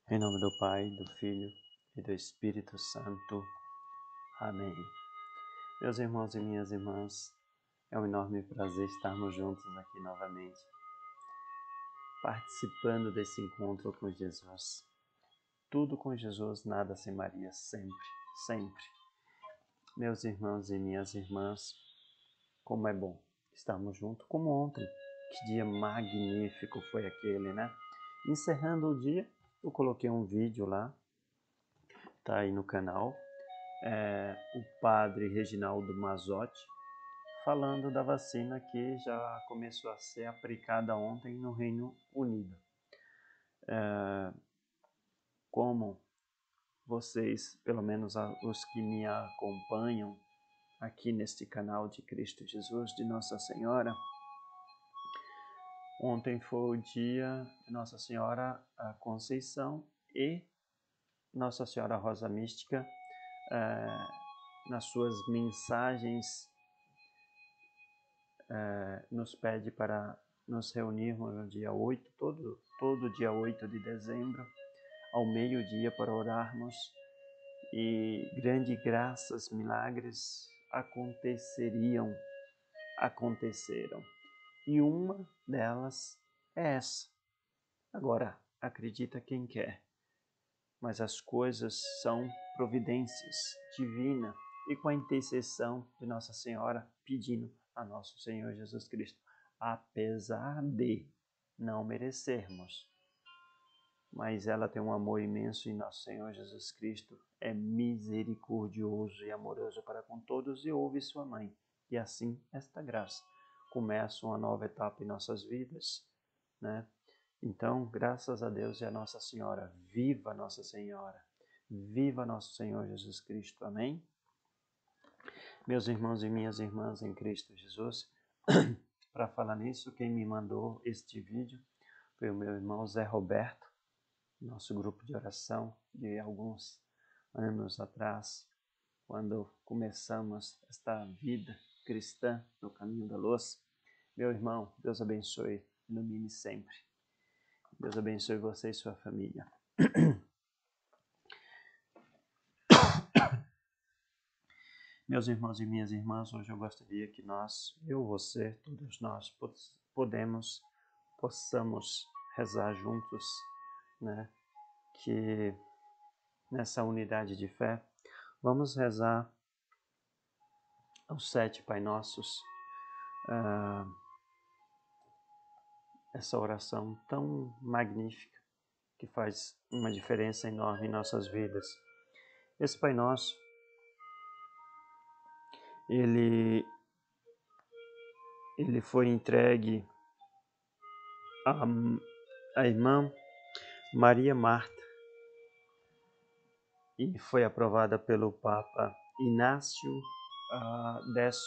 Em nome do Pai, do Filho e do Espírito Santo. Amém. Meus irmãos e minhas irmãs, é um enorme prazer estarmos juntos aqui novamente, participando desse encontro com Jesus. Tudo com Jesus, nada sem Maria, sempre, sempre. Meus irmãos e minhas irmãs, como é bom estarmos juntos, como ontem. Que dia magnífico foi aquele, né? Encerrando o dia, eu coloquei um vídeo lá, tá aí no canal, o padre Reginaldo Mazzotti, falando da vacina que já começou a ser aplicada ontem no Reino Unido. Como vocês, pelo menos os que me acompanham aqui neste canal de Cristo Jesus, de Nossa Senhora, ontem foi o dia de Nossa Senhora a Conceição e Nossa Senhora Rosa Mística, nas suas mensagens, nos pede para nos reunirmos no dia 8, todo dia 8 de dezembro, ao meio-dia, para orarmos, e grandes graças, milagres aconteceram. E uma delas é essa. Agora, acredita quem quer, mas as coisas são providências divinas e com a intercessão de Nossa Senhora, pedindo a nosso Senhor Jesus Cristo, apesar de não merecermos, mas ela tem um amor imenso, e nosso Senhor Jesus Cristo é misericordioso e amoroso para com todos, e ouve sua mãe. E assim, esta graça começa uma nova etapa em nossas vidas, né? Então, graças a Deus e a Nossa Senhora. Viva Nossa Senhora! Viva nosso Senhor Jesus Cristo! Amém? Meus irmãos e minhas irmãs em Cristo Jesus, para falar nisso, quem me mandou este vídeo foi o meu irmão Zé Roberto, nosso grupo de oração de alguns anos atrás, quando começamos esta vida cristã no caminho da luz. Meu irmão, Deus abençoe, ilumine sempre. Deus abençoe você e sua família. Meus irmãos e minhas irmãs, hoje eu gostaria que eu, você, todos nós, possamos rezar juntos, né? Que nessa unidade de fé, vamos rezar os 7 Pai Nossos, essa oração tão magnífica que faz uma diferença enorme em nossas vidas. Esse Pai Nosso, ele foi entregue à irmã Maria Marta e foi aprovada pelo Papa Inácio X,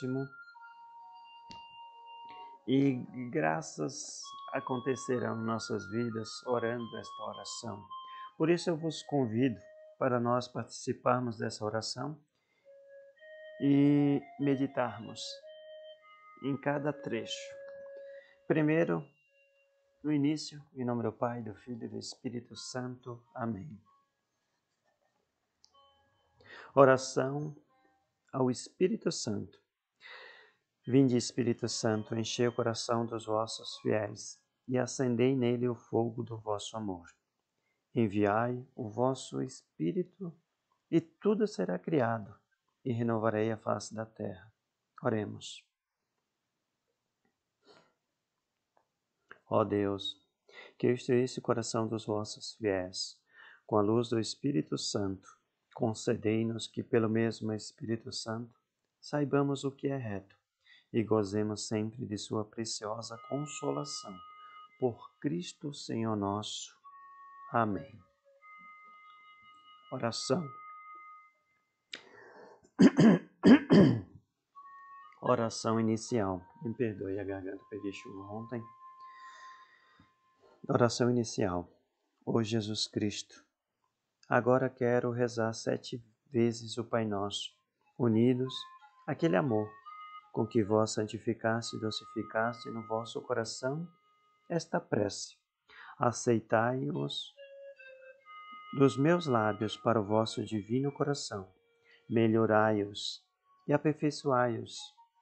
e graças acontecerão em nossas vidas orando esta oração. Por isso eu vos convido para nós participarmos dessa oração e meditarmos em cada trecho. Primeiro, no início, em nome do Pai, do Filho e do Espírito Santo. Amém. Oração ao Espírito Santo. Vinde, Espírito Santo, enchei o coração dos vossos fiéis e acendei nele o fogo do vosso amor. Enviai o vosso Espírito e tudo será criado, e renovarei a face da terra. Oremos. Ó Deus, que instruísse o coração dos vossos fiéis, com a luz do Espírito Santo, concedei-nos que, pelo mesmo Espírito Santo, saibamos o que é reto e gozemos sempre de sua preciosa consolação. Por Cristo Senhor nosso. Amém. Oração. Oração inicial. Me perdoe a garganta, peguei chuva ontem. Oração inicial. Ó Jesus Cristo, agora quero rezar 7 vezes o Pai Nosso, unidos àquele amor com que vós santificaste e docificaste no vosso coração esta prece. Aceitai-os dos meus lábios para o vosso divino coração. Melhorai-os e aperfeiçoai-os,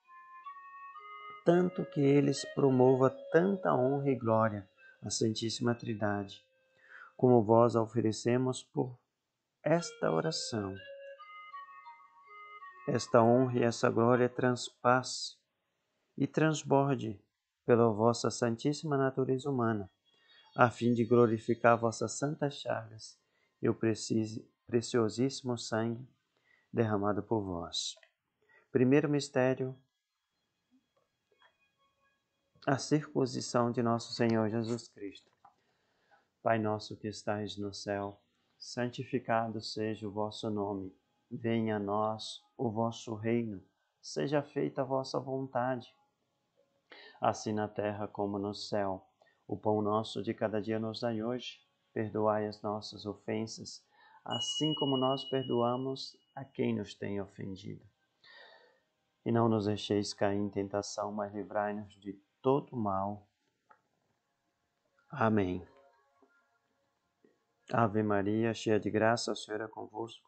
tanto que eles promova tanta honra e glória à Santíssima Trindade, como vós oferecemos por esta oração. Esta honra e essa glória transpasse e transborde pela vossa santíssima natureza humana, a fim de glorificar vossas santas chagas e o preciosíssimo sangue derramado por vós. Primeiro mistério, a circuncisão de nosso Senhor Jesus Cristo. Pai nosso que estais no céu, santificado seja o vosso nome. Venha a nós o vosso reino. Seja feita a vossa vontade, assim na terra como no céu. O pão nosso de cada dia nos dai hoje. Perdoai as nossas ofensas, assim como nós perdoamos a quem nos tem ofendido. E não nos deixeis cair em tentação, mas livrai-nos de todo mal. Amém. Ave Maria, cheia de graça, o Senhor é convosco.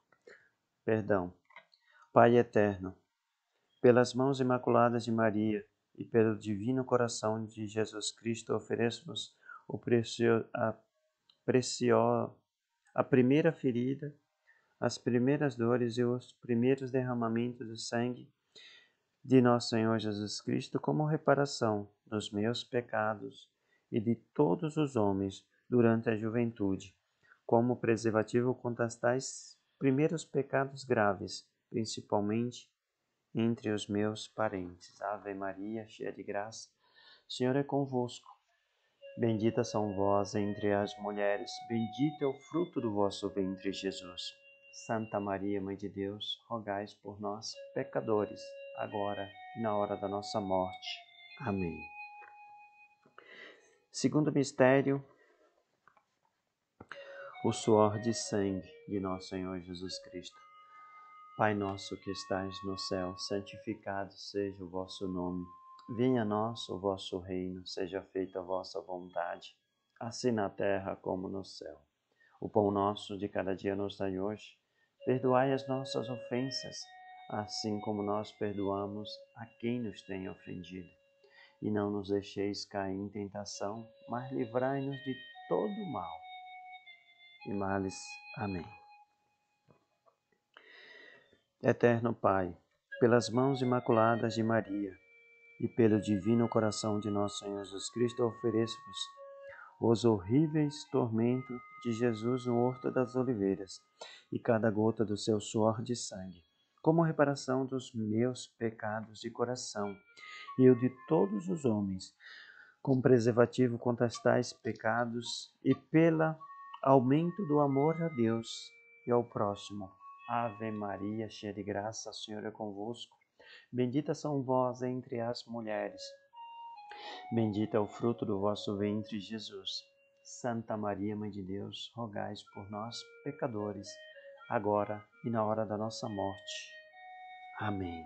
Pai eterno, pelas mãos imaculadas de Maria e pelo divino coração de Jesus Cristo, ofereço-vos a primeira ferida, as primeiras dores e os primeiros derramamentos de sangue de nosso Senhor Jesus Cristo como reparação dos meus pecados e de todos os homens durante a juventude, como preservativo contra os tais primeiros pecados graves, principalmente entre os meus parentes. Ave Maria, cheia de graça, o Senhor é convosco. Bendita são vós entre as mulheres, bendito é o fruto do vosso ventre, Jesus. Santa Maria, Mãe de Deus, rogai por nós, pecadores, agora e na hora da nossa morte. Amém. Segundo mistério, o suor de sangue de nosso Senhor Jesus Cristo. Pai nosso que estais no céu, santificado seja o vosso nome. Venha a nós o vosso reino, seja feita a vossa vontade, assim na terra como no céu. O pão nosso de cada dia nos dai hoje. Perdoai as nossas ofensas, assim como nós perdoamos a quem nos tem ofendido. E não nos deixeis cair em tentação, mas livrai-nos de todo mal. E males. Amém. Eterno Pai, pelas mãos imaculadas de Maria e pelo divino coração de nosso Senhor Jesus Cristo, ofereço-vos os horríveis tormentos de Jesus no Horto das Oliveiras e cada gota do seu suor de sangue, como reparação dos meus pecados de coração e o de todos os homens, com preservativo contra tais pecados e pelo aumento do amor a Deus e ao próximo. Ave Maria, cheia de graça, o Senhor é convosco. Bendita são vós entre as mulheres. Bendito é o fruto do vosso ventre, Jesus. Santa Maria, Mãe de Deus, rogai por nós, pecadores, agora e na hora da nossa morte. Amém.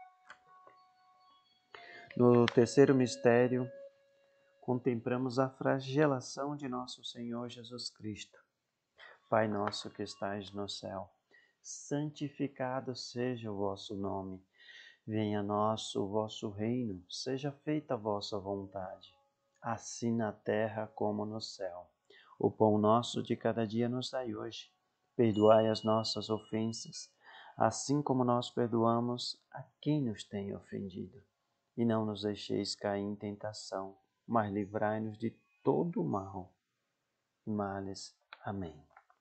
No terceiro mistério, contemplamos a flagelação de nosso Senhor Jesus Cristo. Pai nosso que estais no céu, santificado seja o vosso nome. Venha a nós o vosso reino, seja feita a vossa vontade, assim na terra como no céu. O pão nosso de cada dia nos dai hoje. Perdoai as nossas ofensas, assim como nós perdoamos a quem nos tem ofendido. E não nos deixeis cair em tentação, mas livrai-nos de todo o mal e males. Amém.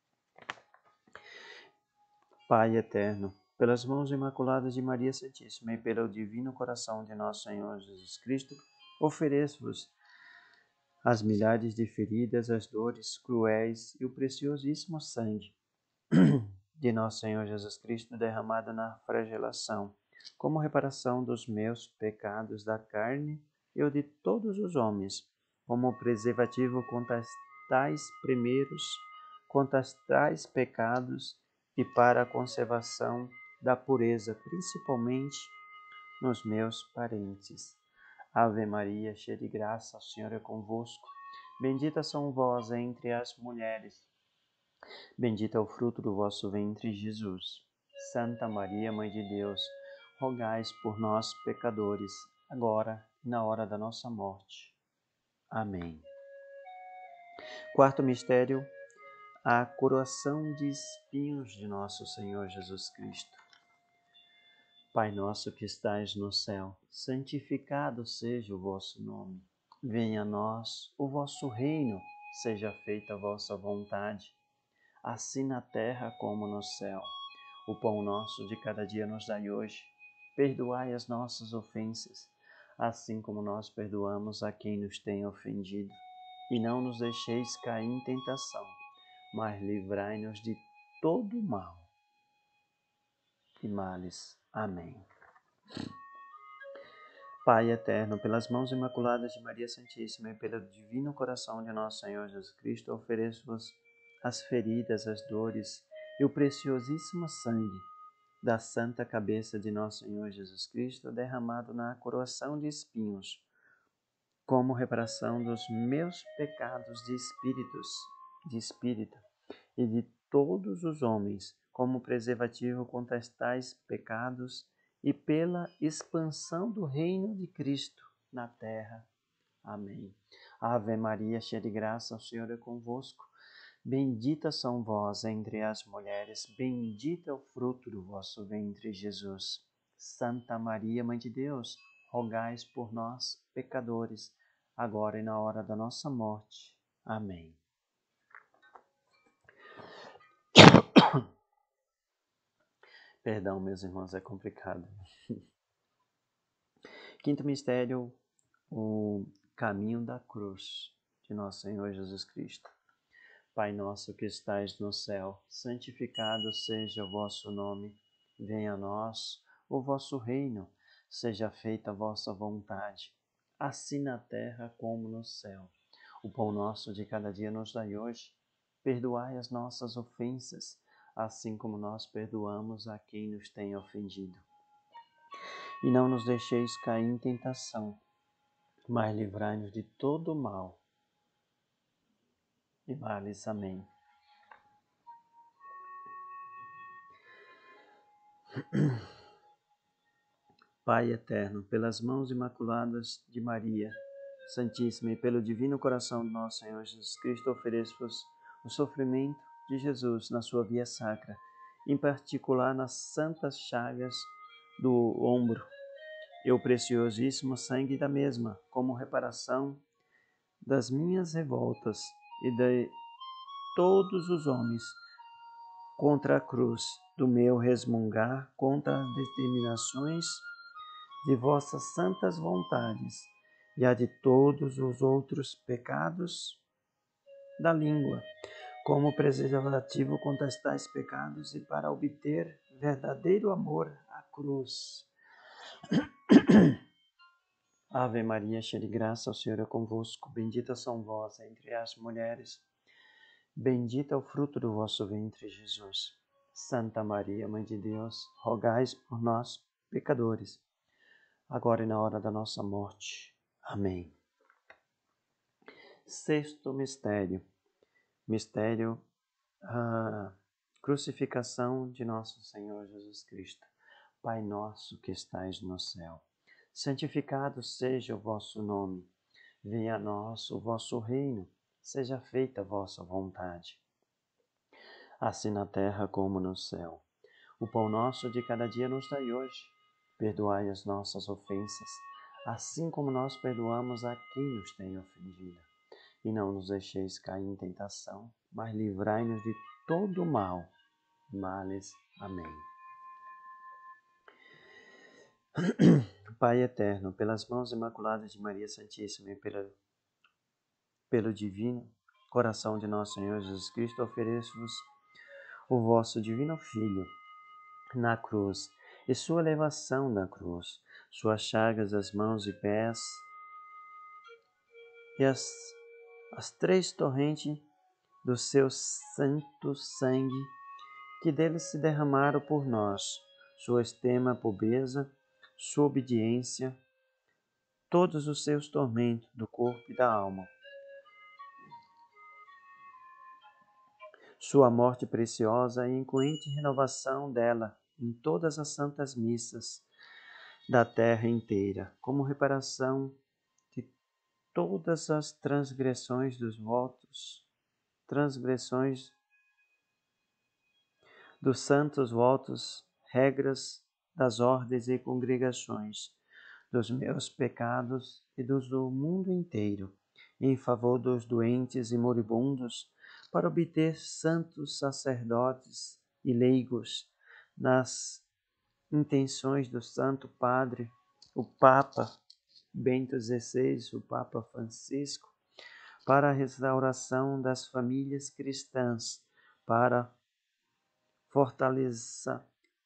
Pai eterno, pelas mãos imaculadas de Maria Santíssima e pelo divino coração de nosso Senhor Jesus Cristo, ofereço-vos as milhares de feridas, as dores cruéis e o preciosíssimo sangue de nosso Senhor Jesus Cristo derramado na flagelação, como reparação dos meus pecados da carne e o de todos os homens, como preservativo contra tais pecados e para a conservação da pureza, principalmente nos meus parentes. Ave Maria, cheia de graça, o Senhor é convosco. Bendita são vós entre as mulheres. Bendito é o fruto do vosso ventre, Jesus. Santa Maria, Mãe de Deus, rogai por nós, pecadores, agora e na hora da nossa morte. Amém. Quarto mistério, a coroação de espinhos de nosso Senhor Jesus Cristo. Pai nosso que estais no céu, santificado seja o vosso nome. Venha a nós o vosso reino, seja feita a vossa vontade, assim na terra como no céu. O pão nosso de cada dia nos dai hoje. Perdoai as nossas ofensas, assim como nós perdoamos a quem nos tem ofendido. E não nos deixeis cair em tentação, mas livrai-nos de todo mal e males. Amém. Pai eterno, pelas mãos imaculadas de Maria Santíssima e pelo divino coração de nosso Senhor Jesus Cristo, ofereço-vos as feridas, as dores e o preciosíssimo sangue da santa cabeça de nosso Senhor Jesus Cristo, derramado na coroação de espinhos, como reparação dos meus pecados de espírito e de todos os homens, como preservativo contra tais pecados e pela expansão do reino de Cristo na terra. Amém. Ave Maria, cheia de graça, o Senhor é convosco. Bendita são vós entre as mulheres, bendito é o fruto do vosso ventre, Jesus. Santa Maria, Mãe de Deus, rogai por nós, pecadores, agora e na hora da nossa morte. Amém. Perdão, meus irmãos, é complicado. Quinto mistério, o caminho da cruz de nosso Senhor Jesus Cristo. Pai nosso que estais no céu, santificado seja o vosso nome. Venha a nós o vosso reino, seja feita a vossa vontade, assim na terra como no céu. O pão nosso de cada dia nos dai hoje. Perdoai as nossas ofensas, assim como nós perdoamos a quem nos tem ofendido. E não nos deixeis cair em tentação, mas livrai-nos de todo mal e males. Amém. Pai eterno, pelas mãos imaculadas de Maria Santíssima e pelo divino coração de nosso Senhor Jesus Cristo, ofereço-vos o sofrimento de Jesus na sua via sacra, em particular nas santas chagas do ombro, e o preciosíssimo sangue da mesma, como reparação das minhas revoltas e de todos os homens contra a cruz, do meu resmungar contra as determinações de vossas santas vontades e a de todos os outros pecados da língua, como preservativo contra tais pecados e para obter verdadeiro amor à cruz. Ave Maria, cheia de graça, o Senhor é convosco. Bendita são vós entre as mulheres. Bendito é o fruto do vosso ventre, Jesus. Santa Maria, Mãe de Deus, rogai por nós, pecadores, agora e na hora da nossa morte. Amém. Sexto mistério. Mistério crucificação de nosso Senhor Jesus Cristo. Pai nosso que estais no céu, santificado seja o vosso nome. Venha a nós o vosso reino. Seja feita a vossa vontade, assim na terra como no céu. O pão nosso de cada dia nos dai hoje. Perdoai as nossas ofensas, assim como nós perdoamos a quem nos tem ofendido. E não nos deixeis cair em tentação, mas livrai-nos de todo mal. Males. Amém. Pai eterno, pelas mãos imaculadas de Maria Santíssima e pelo divino coração de nosso Senhor Jesus Cristo, ofereço-vos o vosso divino Filho na cruz e sua elevação na cruz, suas chagas, as mãos e pés e as três torrentes do seu santo sangue que dele se derramaram por nós, sua extrema pobreza, sua obediência, todos os seus tormentos do corpo e da alma, sua morte preciosa e incluinte renovação dela em todas as santas missas da terra inteira, como reparação de todas as transgressões dos santos votos, regras das ordens e congregações, dos meus pecados e dos do mundo inteiro, em favor dos doentes e moribundos, para obter santos sacerdotes e leigos, nas intenções do Santo Padre, o Papa Bento XVI, o Papa Francisco, para a restauração das famílias cristãs, para fortaleza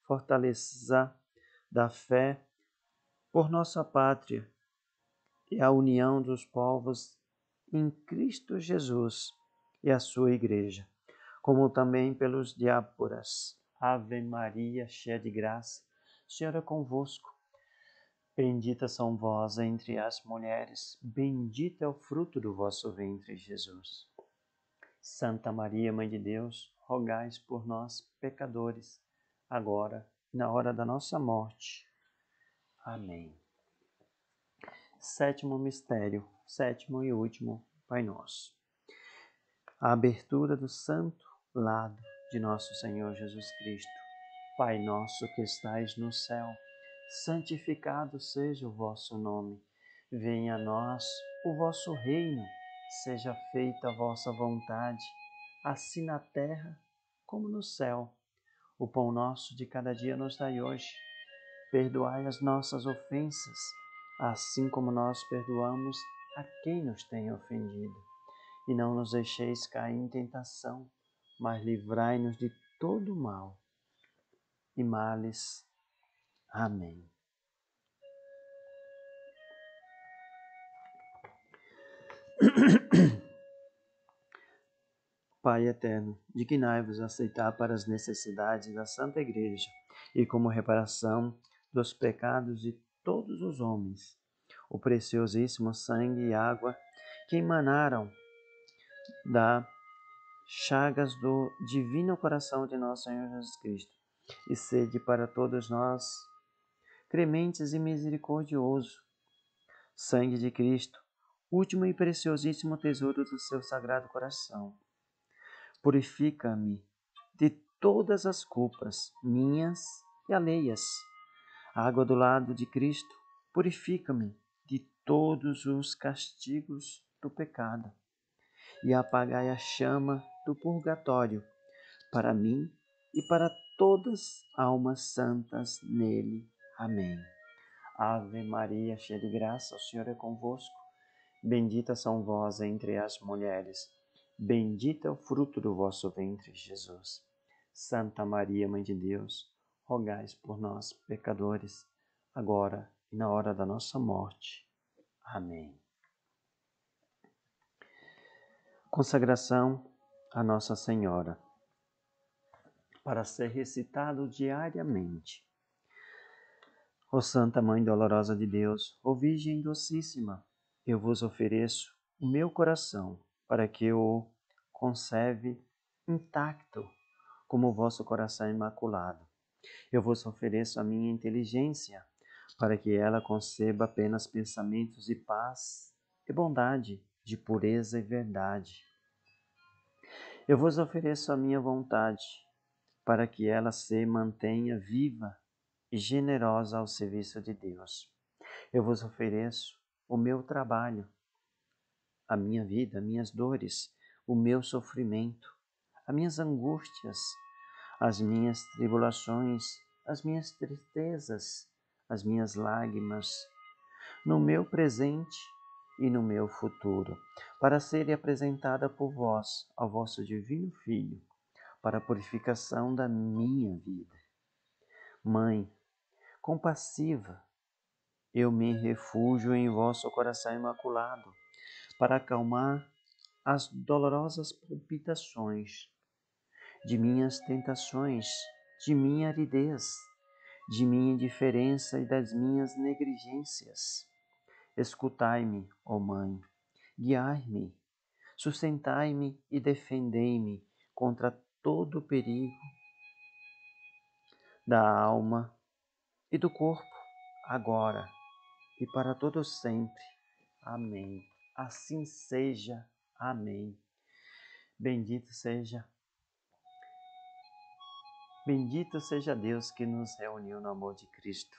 da fé por nossa pátria e a união dos povos em Cristo Jesus e a sua Igreja, como também pelos diásporas. Ave Maria, cheia de graça, o Senhor é convosco. Bendita são vós entre as mulheres, bendito é o fruto do vosso ventre, Jesus. Santa Maria, Mãe de Deus, rogai por nós, pecadores, agora e na hora da nossa morte. Amém. Sétimo mistério, sétimo e último, Pai Nosso. A abertura do santo lado de nosso Senhor Jesus Cristo. Pai nosso que estais no céu, santificado seja o vosso nome. Venha a nós o vosso reino. Seja feita a vossa vontade, assim na terra como no céu. O pão nosso de cada dia nos dai hoje. Perdoai as nossas ofensas, assim como nós perdoamos a quem nos tem ofendido. E não nos deixeis cair em tentação, mas livrai-nos de todo mal e males. Amém. Pai eterno, dignai-vos aceitar para as necessidades da Santa Igreja e como reparação dos pecados de todos os homens, o preciosíssimo sangue e água que emanaram das chagas do divino coração de nosso Senhor Jesus Cristo, e sede para todos nós, crementes e misericordioso, sangue de Cristo, último e preciosíssimo tesouro do seu sagrado coração. Purifica-me de todas as culpas, minhas e alheias. A água do lado de Cristo, purifica-me de todos os castigos do pecado. E apagai a chama do purgatório, para mim e para todas as almas santas nele. Amém. Ave Maria, cheia de graça, o Senhor é convosco. Bendita são vós entre as mulheres. Bendito é o fruto do vosso ventre, Jesus. Santa Maria, Mãe de Deus, rogai por nós, pecadores, agora e na hora da nossa morte. Amém. Consagração a Nossa Senhora, para ser recitado diariamente. Ó Santa Mãe dolorosa de Deus, ó Virgem docíssima, eu vos ofereço o meu coração, para que o conserve intacto, como o vosso coração imaculado. Eu vos ofereço a minha inteligência, para que ela conceba apenas pensamentos de paz e bondade, de pureza e verdade. Eu vos ofereço a minha vontade, para que ela se mantenha viva e generosa ao serviço de Deus. Eu vos ofereço o meu trabalho, a minha vida, minhas dores, o meu sofrimento, as minhas angústias, as minhas tribulações, as minhas tristezas, as minhas lágrimas, no meu presente e no meu futuro, para serem apresentada por vós ao vosso divino Filho, para a purificação da minha vida. Mãe compassiva, eu me refugio em vosso coração imaculado, para acalmar as dolorosas palpitações de minhas tentações, de minha aridez, de minha indiferença e das minhas negligências. Escutai-me, ó Mãe, guiai-me, sustentai-me e defendei-me contra todo o perigo da alma e do corpo, agora e para todo sempre. Amém. Assim seja. Amém. Bendito seja Deus que nos reuniu no amor de Cristo.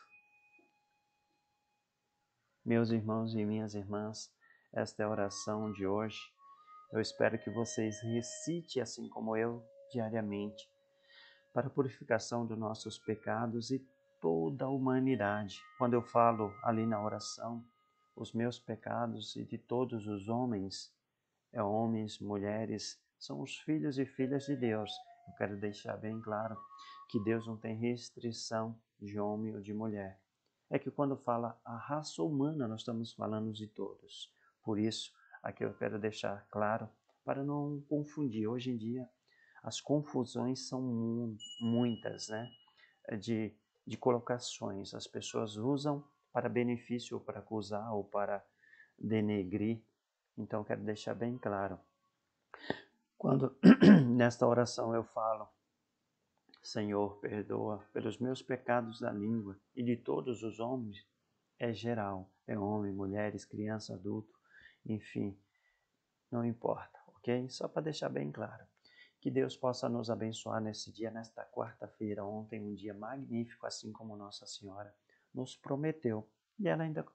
Meus irmãos e minhas irmãs, esta é a oração de hoje. Eu espero que vocês recitem, assim como eu, diariamente, para a purificação dos nossos pecados e toda a humanidade. Quando eu falo ali na oração, os meus pecados e de todos os homens, homens, mulheres, são os filhos e filhas de Deus. Eu quero deixar bem claro que Deus não tem restrição de homem ou de mulher. É que quando fala a raça humana, nós estamos falando de todos. Por isso, aqui eu quero deixar claro, para não confundir. Hoje em dia, as confusões são muitas, né? De colocações. As pessoas usam para benefício, ou para acusar, ou para denegrir. Então, eu quero deixar bem claro. Quando nesta oração eu falo, Senhor, perdoa pelos meus pecados da língua e de todos os homens, é geral, é homem, mulheres, criança, adulto, enfim, não importa, ok? Só para deixar bem claro. Que Deus possa nos abençoar nesse dia, nesta quarta-feira, ontem, um dia magnífico, assim como Nossa Senhora nos prometeu. E ela ainda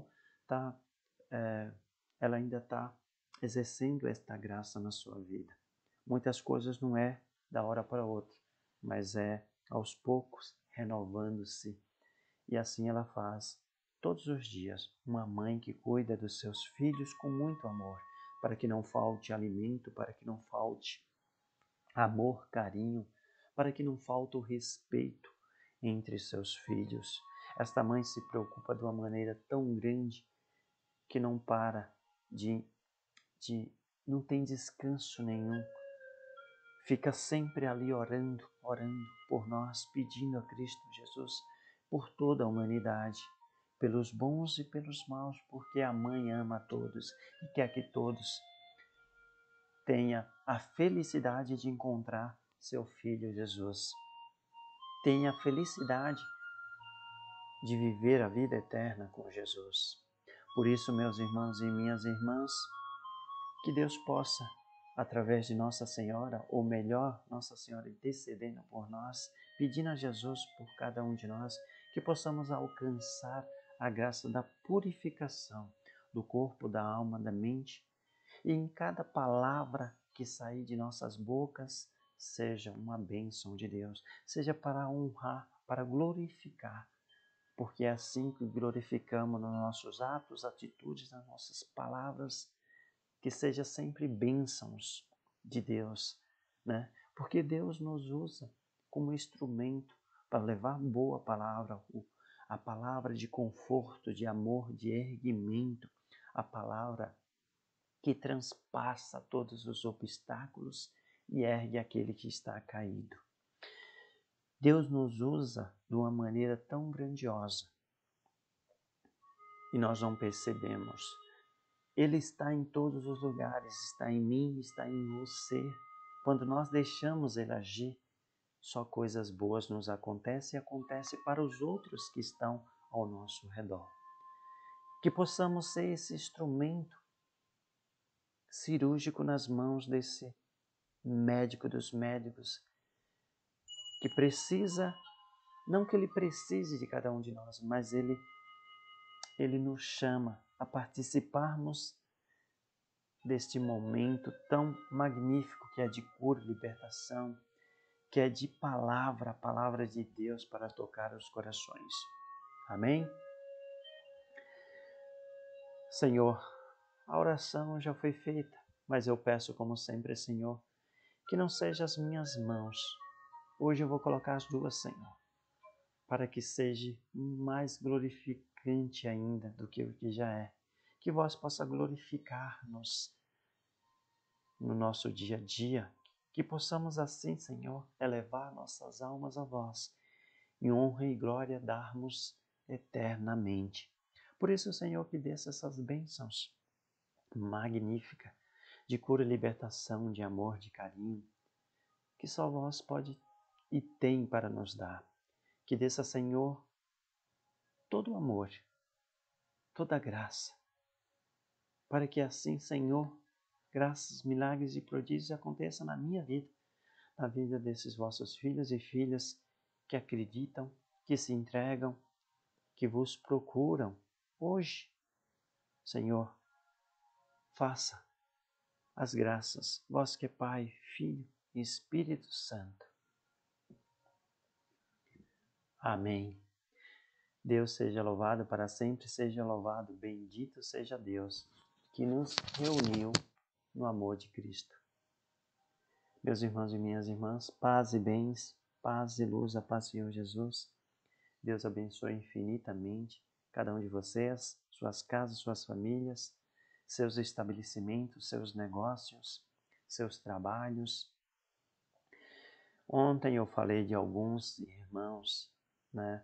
está exercendo esta graça na sua vida. Muitas coisas não é da hora para outra, mas é aos poucos renovando-se. E assim ela faz todos os dias. Uma mãe que cuida dos seus filhos com muito amor, para que não falte alimento, para que não falte amor, carinho, para que não falte o respeito entre seus filhos. Esta mãe se preocupa de uma maneira tão grande que não para não tem descanso nenhum. Fica sempre ali orando por nós, pedindo a Cristo Jesus por toda a humanidade, pelos bons e pelos maus, porque a mãe ama a todos e quer que todos tenham a felicidade de encontrar seu filho Jesus. Tenha a felicidade de viver a vida eterna com Jesus. Por isso, meus irmãos e minhas irmãs, que Deus possa, através de Nossa Senhora, ou melhor, Nossa Senhora intercedendo por nós, pedindo a Jesus por cada um de nós, que possamos alcançar a graça da purificação do corpo, da alma, da mente, e em cada palavra que sair de nossas bocas, seja uma bênção de Deus, seja para honrar, para glorificar, porque é assim que glorificamos nos nossos atos, atitudes, nas nossas palavras, que seja sempre bênçãos de Deus, né? Porque Deus nos usa como instrumento para levar boa palavra, a palavra de conforto, de amor, de erguimento, a palavra que transpassa todos os obstáculos e ergue aquele que está caído. Deus nos usa de uma maneira tão grandiosa e nós não percebemos. Ele está em todos os lugares, está em mim, está em você. Quando nós deixamos Ele agir, só coisas boas nos acontecem e acontecem para os outros que estão ao nosso redor. Que possamos ser esse instrumento cirúrgico nas mãos desse médico dos médicos, que precisa, não que Ele precise de cada um de nós, mas Ele nos chama a participarmos deste momento tão magnífico que é de cura e libertação, que é de palavra, a palavra de Deus para tocar os corações. Amém? Senhor, a oração já foi feita, mas eu peço como sempre, Senhor, que não sejam as minhas mãos. Hoje eu vou colocar as duas, Senhor, para que seja mais glorificante ainda do que o que já é. Que vós possa glorificar-nos no nosso dia a dia, que possamos assim, Senhor, elevar nossas almas a vós, em honra e glória darmos eternamente. Por isso, Senhor, que desça essas bênçãos magníficas de cura e libertação, de amor, de carinho, que só vós pode e tem para nos dar. Que desça, Senhor, todo o amor, toda a graça, para que assim, Senhor, graças, milagres e prodígios aconteçam na minha vida, na vida desses vossos filhos e filhas que acreditam, que se entregam, que vos procuram hoje. Senhor, faça as graças, vós que é Pai, Filho e Espírito Santo. Amém. Deus seja louvado para sempre, seja louvado, bendito seja Deus, que nos reuniu no amor de Cristo. Meus irmãos e minhas irmãs, paz e bens, paz e luz, a paz do Senhor Jesus. Deus abençoe infinitamente cada um de vocês, suas casas, suas famílias, seus estabelecimentos, seus negócios, seus trabalhos. Ontem eu falei de alguns irmãos, né?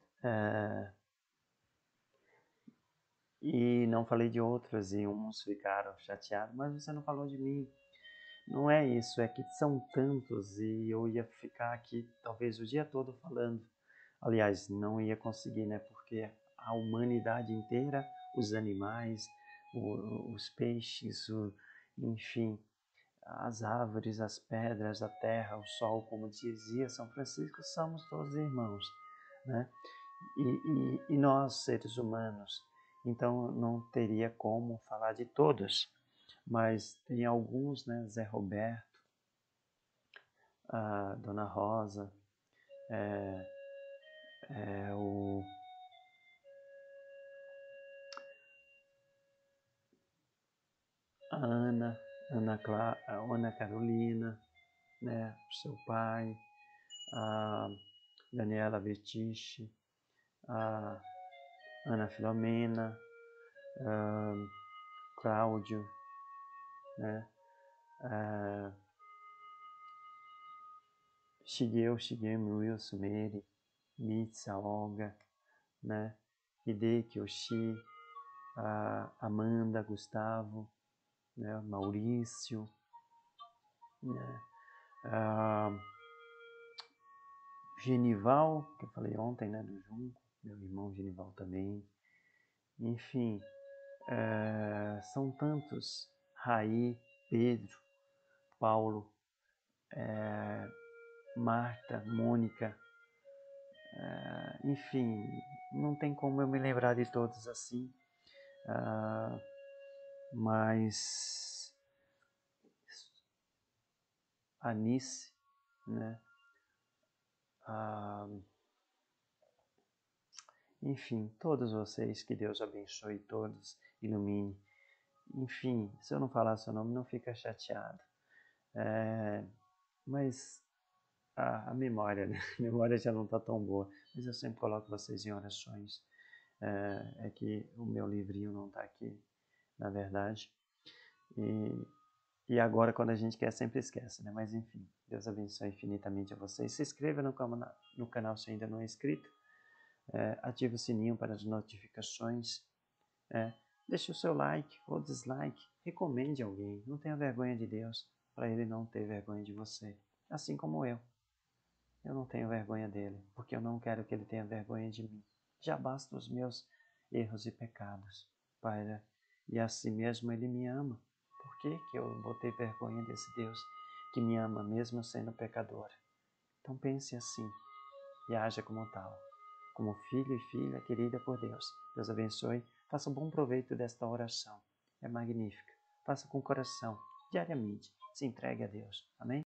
E não falei de outros, e uns ficaram chateados, mas você não falou de mim. Não é isso, é que são tantos e eu ia ficar aqui talvez o dia todo falando. Aliás, não ia conseguir, né? Porque a humanidade inteira, os animais, os peixes, enfim, as árvores, as pedras, a terra, o sol, como dizia São Francisco, somos todos irmãos, né? E nós, seres humanos, então não teria como falar de todos, mas tem alguns, né? Zé Roberto, a Dona Rosa, a Ana Carolina, né? O seu pai, a Daniela Vetiche, a Ana Filomena, Cláudio, né? Shigeu, Wilson, Mary, Mitsa, Olga, né? Hideki, Oshi, Amanda, Gustavo, né? Maurício, né? Genival, que eu falei ontem, né? Do Junco, meu irmão Genival também. Enfim, são tantos. Raí, Pedro, Paulo, Marta, Mônica, enfim, não tem como eu me lembrar de todos assim, mas Anice, né? Enfim, todos vocês, que Deus abençoe todos, ilumine. Enfim, se eu não falar seu nome, não fica chateado. Mas a memória, né? A memória já não está tão boa, mas eu sempre coloco vocês em orações. É que o meu livrinho não está aqui, na verdade. E agora, quando a gente quer, sempre esquece, né? Mas enfim, Deus abençoe infinitamente a vocês. Se inscreva no canal se ainda não é inscrito. Ative o sininho para as notificações. Deixe o seu like ou dislike. Recomende alguém. Não tenha vergonha de Deus, para Ele não ter vergonha de você. Assim como eu. Eu não tenho vergonha dele, porque eu não quero que ele tenha vergonha de mim. Já basta os meus erros e pecados, Pai. E assim mesmo ele me ama. Por que que eu vou ter vergonha desse Deus que me ama mesmo sendo pecador? Então pense assim e haja como tal, como filho e filha querida por Deus. Deus abençoe. Faça bom proveito desta oração. É magnífica. Faça com o coração, diariamente. Se entregue a Deus. Amém?